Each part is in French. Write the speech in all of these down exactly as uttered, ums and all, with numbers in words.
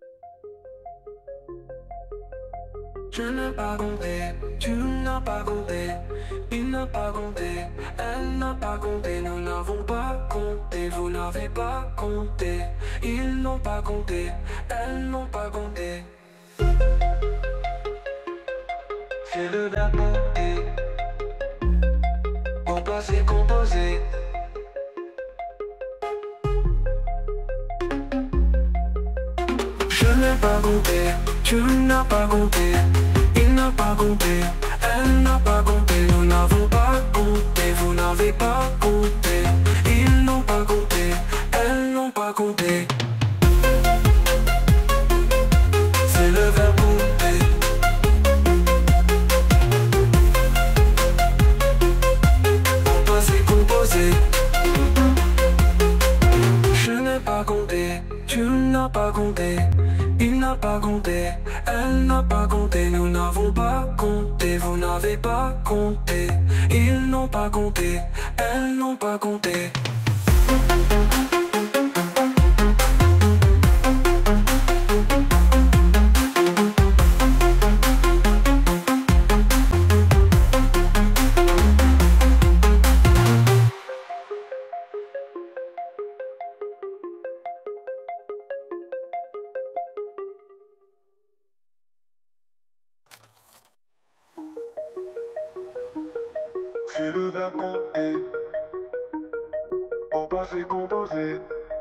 Je n'ai pas compté, tu n'as pas compté, il n'a pas compté, elle n'a pas compté, nous n'avons pas compté, vous n'avez pas compté, ils n'ont pas compté, elles n'ont pas compté. C'est le verbe compter, au passé composé. Je n'ai pas compté, tu n'as pas compté, il n'a pas compté, elle n'a pas compté, nous n'avons pas compté, vous n'avez pas compté, ils n'ont pas compté, elles n'ont pas compté. C'est le verbe compter, au passé composé. Je n'ai pas compté, tu n'as pas compté, il n'a pas compté, elle n'a pas compté, nous n'avons pas compté, vous n'avez pas compté, ils n'ont pas compté, elles n'ont pas compté. C'est le verbe compter, au passé composé.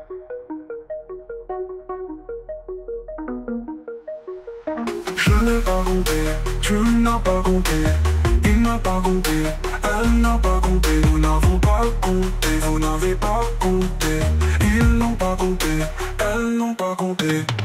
Je n'ai pas compté, tu n'as pas compté, il n'a pas compté, elle n'a pas compté, nous n'avons pas compté, vous n'avez pas compté, ils n'ont pas compté, elles n'ont pas compté.